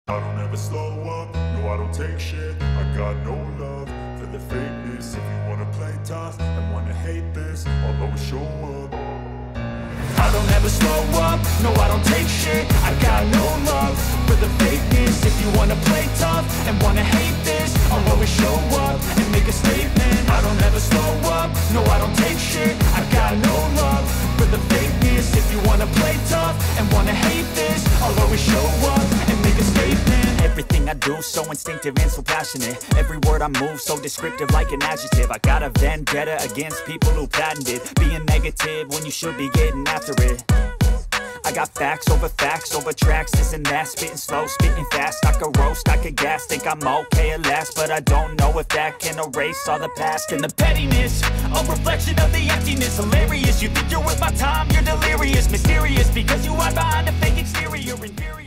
I don't ever slow up, no I don't take shit. I got no love for the fakeness. If you wanna play tough and wanna hate this, I'll always show up. I don't ever slow up, no I don't take shit. I got no love for the fakeness. If you wanna play tough and wanna hate this, I'll always show up and make a statement. I don't ever slow up, no I don't take shit. I got no love for the fakeness. If you wanna play tough and wanna hate this, I'll always show up and make a statement. Everything I do so instinctive and so passionate. Every word I move so descriptive like an adjective. I got a vendetta against people who patented being negative when you should be getting after it. I got facts over tracks, this and that. Spitting slow, spitting fast. I could roast, I could gas. Think I'm okay at last, but I don't know if that can erase all the past. And the pettiness, a reflection of the emptiness. Hilarious, you think you're worth my time, you're delirious. Mysterious, because you hide behind a fake exterior. Inferior.